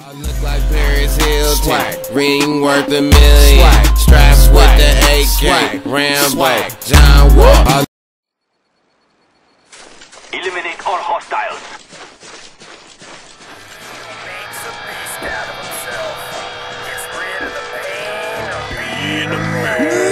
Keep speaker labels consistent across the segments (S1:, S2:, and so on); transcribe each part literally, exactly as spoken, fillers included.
S1: I look like Paris Hilton, ring worth a million, straps with the A K, Rambo, John Wall.
S2: Eliminate all hostiles.
S3: Makes a beast out of himself. Gets rid of the pain of being a man.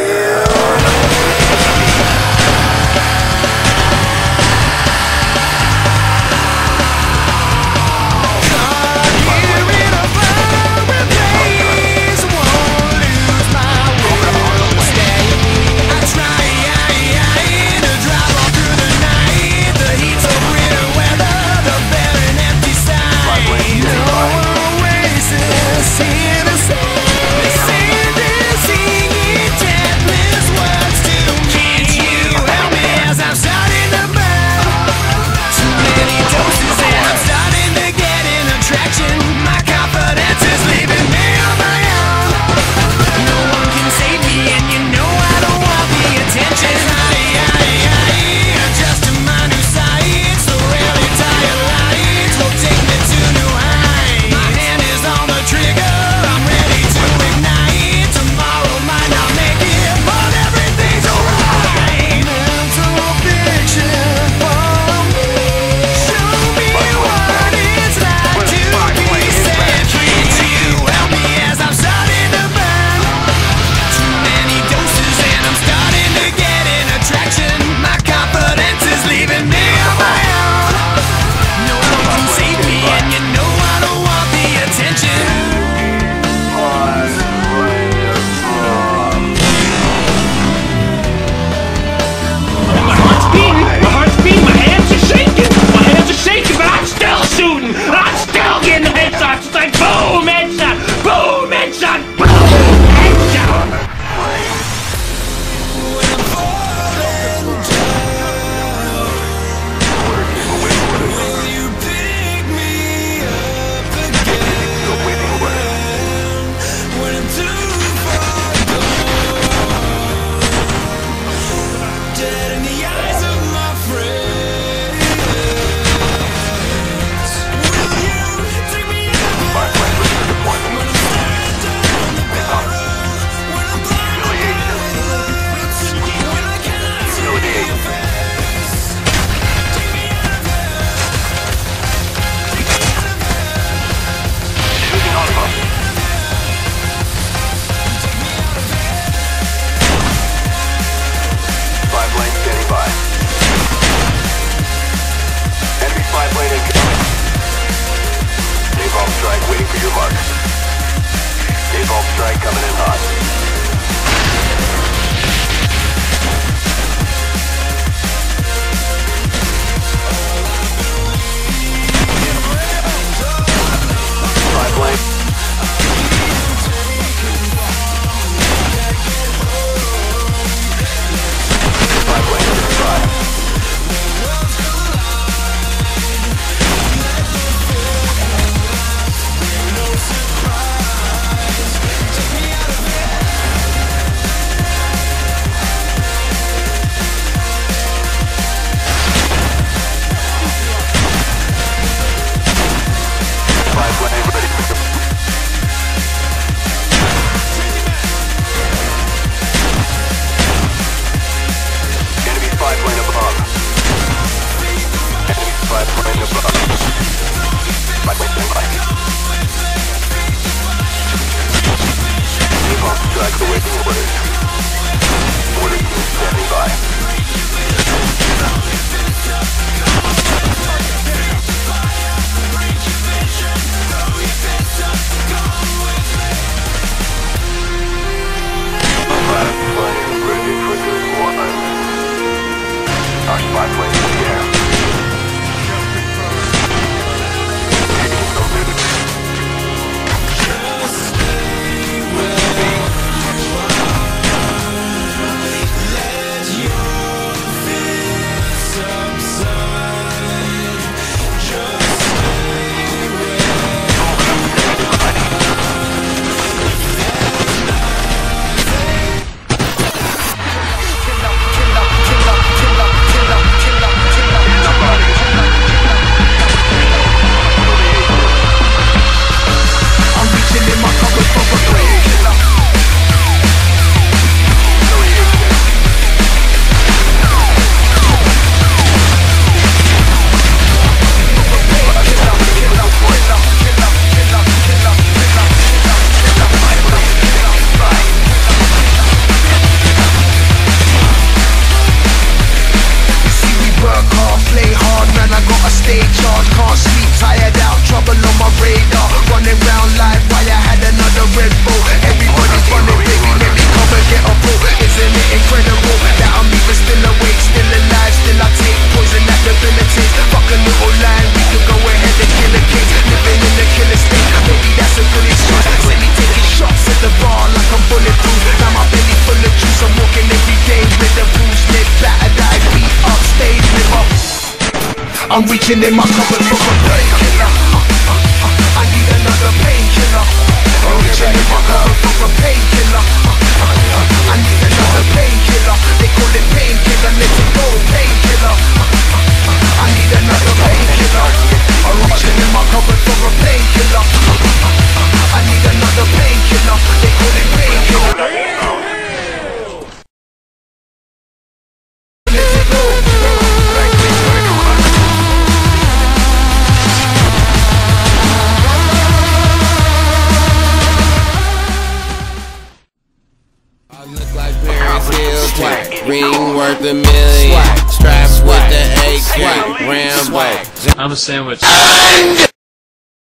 S4: Take me out of
S3: I'm reaching in my cupboard for a painkiller. I need another painkiller. I'm reaching in my cupboard for a painkiller. I need another painkiller. They call it painkiller, let it go, painkiller. I need another painkiller. I'm reaching in my cupboard for a painkiller. I need another painkiller. They call it painkiller.
S1: Ring worth a million. Straps with the A K. Rambo.
S4: I'm a sandwich.